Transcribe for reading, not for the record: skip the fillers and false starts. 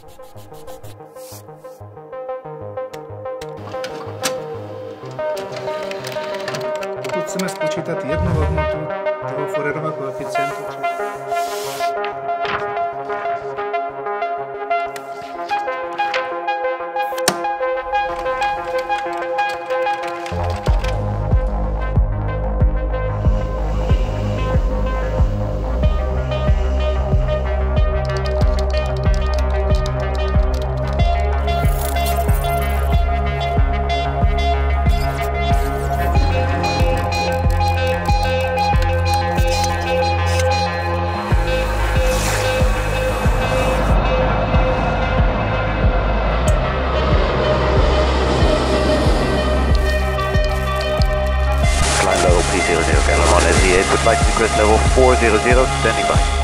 Pokud chceme spočítat jednu hodnotu toho Fouriérova koeficientu, Would like to request level 400, standing by.